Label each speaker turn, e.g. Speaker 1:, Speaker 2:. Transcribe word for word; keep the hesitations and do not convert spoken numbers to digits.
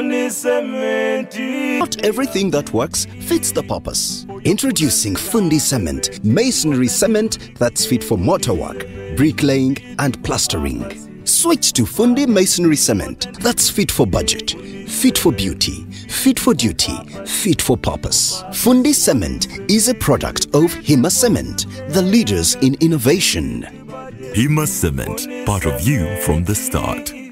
Speaker 1: Fundi Cement.
Speaker 2: Not everything that works fits the purpose. Introducing Fundi Cement, masonry cement that's fit for mortar work, bricklaying and plastering. Switch to Fundi Masonry Cement that's fit for budget, fit for beauty, fit for duty, fit for purpose. Fundi Cement is a product of Hima Cement, the leaders in innovation.
Speaker 3: Hima Cement, part of you from the start.